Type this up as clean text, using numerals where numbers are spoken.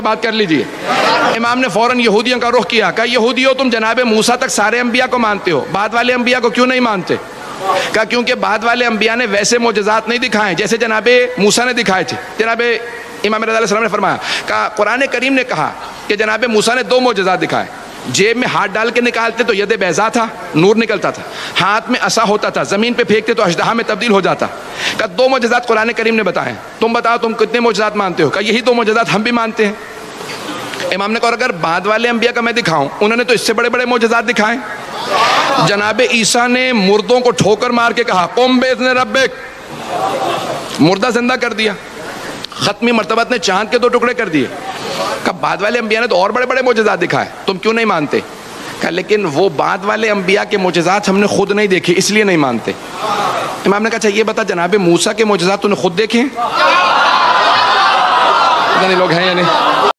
بات کر لیجئے۔ امام نے فوراً یہودیوں کا رخ کیا، کہا یہودیوں تم جناب موسیٰ تک سارے انبیاء کو مانتے ہو، بعد والے انبیاء کو کیوں نہیں مانتے؟ کہا کیونکہ بعد والے انبیاء نے ویسے معجزات نہیں دکھائے جیسے جناب موسیٰ نے دکھائے تھے۔ جناب امام رضا علیہ السلام نے فرمایا، کہا قرآن کریم نے کہا کہ جناب موسیٰ نے 2 معجزات دکھائے، جیب میں ہاتھ ڈال کے نکالتے تو ید بیضا تھا، نور نکلتا تھا، ہاتھ میں عصا ہوتا تھا، زمین پہ پھینکتے تو اژدہا میں تبدیل ہو جاتا۔ کہا 2 معجزات قرآن کریم نے بتائے، تم بتاؤ تم کتنے معجزات مانتے ہو؟ کہا یہی 2 معجزات ہم بھی مانتے ہیں۔ امام نے کہا اگر بعد والے انبیاء کا میں دکھاؤں، انہوں نے تو اس سے بڑے بڑے معجزات دکھائے۔ جناب عیسیٰ نے مردوں کو ٹھوکر مار کے کہا قم بإذن ربک، مردہ زندہ کر دیا۔ ختمی مرتبت نے چاند کے 2 ٹکڑے کر دیے۔ کہا بعد والے انبیاء نے تو اور بڑے بڑے معجزات دکھائے، تم کیوں نہیں مانتے؟ کہا لیکن وہ بعد والے انبیاء کے معجزات ہم نے خود نہیں دیکھے اس لیے نہیں مانتے۔ امام نے کہا اچھا یہ بتا جناب موسیٰ کے معجزات تو نے خود دیکھے ہیں؟ پتہ نہیں لوگ ہیں یا نہیں۔